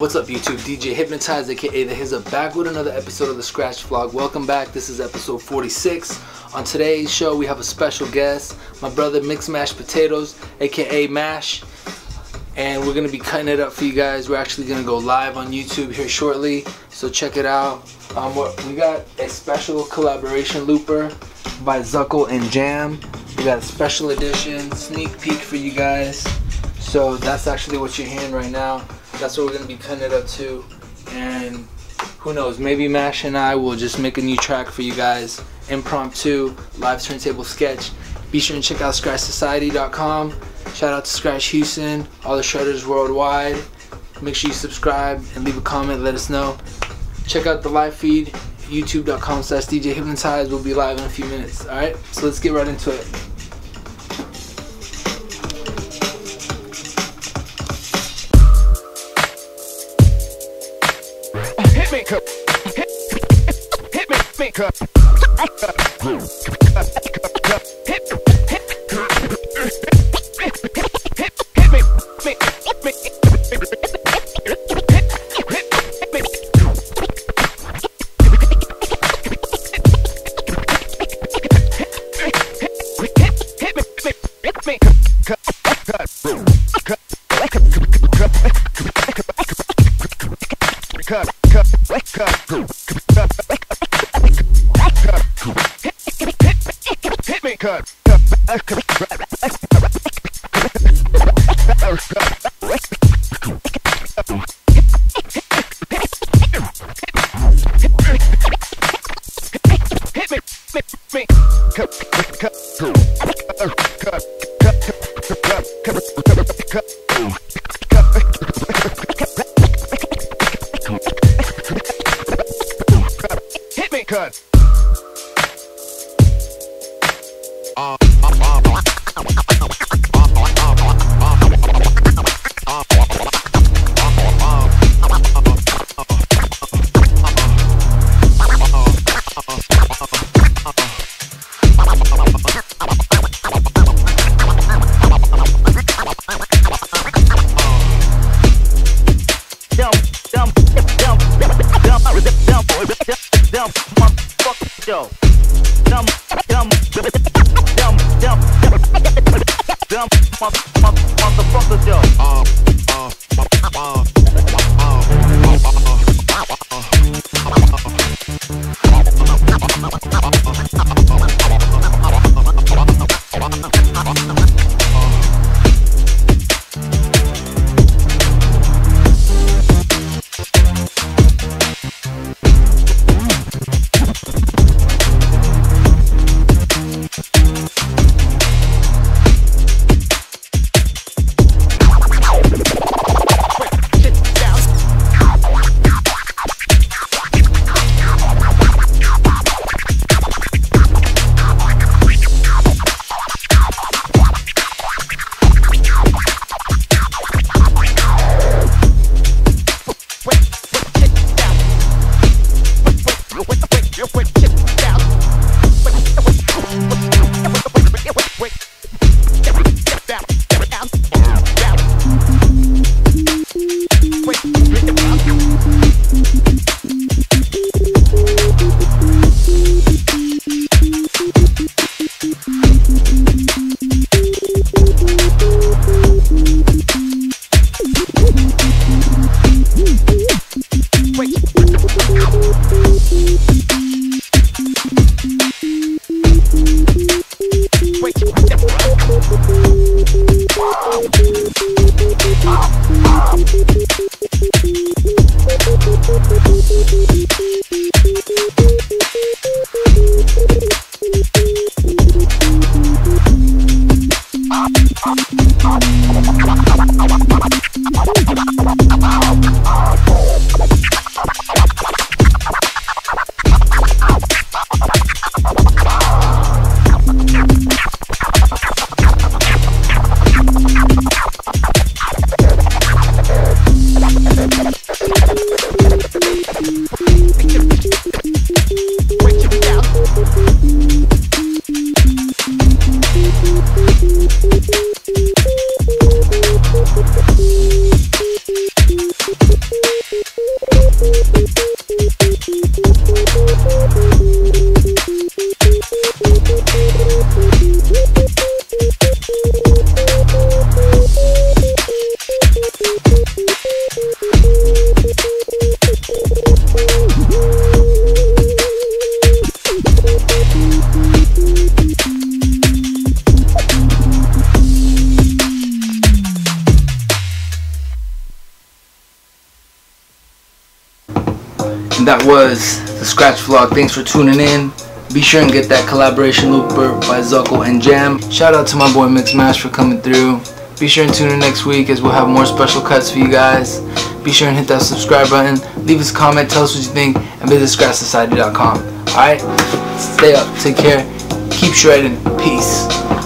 What's up YouTube, DJ Hypnotize aka the Hizza back with another episode of the Skratch vlog. Welcome back, this is episode 46. On today's show we have a special guest, my brother Mixed Mashed Potatoes aka Mash. And we're going to be cutting it up for you guys. We're actually going to go live on YouTube here shortly, so check it out. We got a special collaboration looper by Zuckle and Jam. We got a special edition sneak peek for you guys. So that's actually what you're hearing right now. That's what we're going to be cutting it up to, and who knows, maybe Mash and I will just make a new track for you guys, impromptu, live turntable sketch. Be sure and check out ScratchSociety.com. Shout out to Skratch Houston, all the shredders worldwide. Make sure you subscribe and leave a comment, let us know. Check out the live feed, youtube.com/DJ Hypnotize. We'll be live in a few minutes, alright? So let's get right into it. And that was the Skratch vlog. Thanks for tuning in. Be sure and get that collaboration looper by Zucko and Jam. Shout out to my boy Mixmash for coming through. Be sure and tune in next week as we'll have more special cuts for you guys. Be sure and hit that subscribe button. Leave us a comment, tell us what you think, and visit ScratchSociety.com. Alright? Stay up, take care, keep shredding, peace.